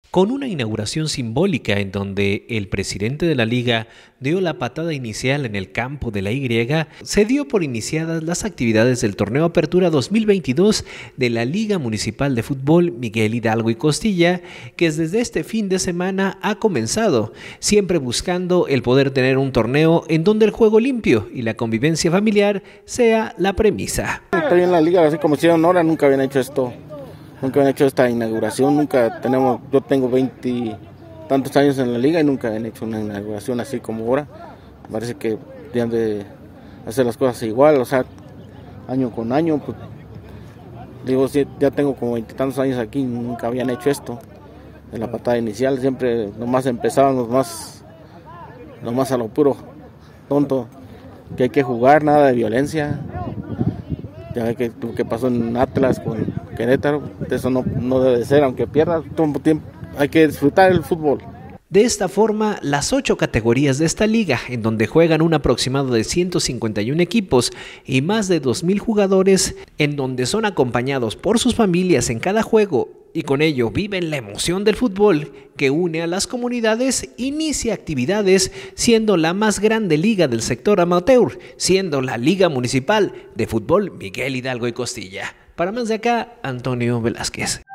Con una inauguración simbólica en donde el presidente de la liga dio la patada inicial en el campo de la Y, se dio por iniciadas las actividades del torneo Apertura 2022 de la Liga Municipal de Fútbol Miguel Hidalgo y Costilla, que desde este fin de semana ha comenzado, siempre buscando el poder tener un torneo en donde el juego limpio y la convivencia familiar sea la premisa. Estoy en la liga, así como hicieron ahora, nunca habían hecho esto. Nunca han hecho esta inauguración, yo tengo 20 tantos años en la liga y nunca han hecho una inauguración así como ahora. Parece que deben de hacer las cosas igual, o sea, año con año. Pues, digo, ya tengo como 20 tantos años aquí y nunca habían hecho esto. En la patada inicial siempre nomás empezábamos nomás a lo puro tonto, que hay que jugar, nada de violencia. Ya ve que lo que pasó en Atlas con Querétaro, eso no debe ser, aunque pierda todo tiempo, hay que disfrutar el fútbol. De esta forma, las 8 categorías de esta liga, en donde juegan un aproximado de 151 equipos y más de 2,000 jugadores, en donde son acompañados por sus familias en cada juego y con ello viven la emoción del fútbol que une a las comunidades, inicia actividades siendo la más grande liga del sector amateur, siendo la Liga Municipal de Fútbol Miguel Hidalgo y Costilla. Para más de acá, Antonio Velázquez.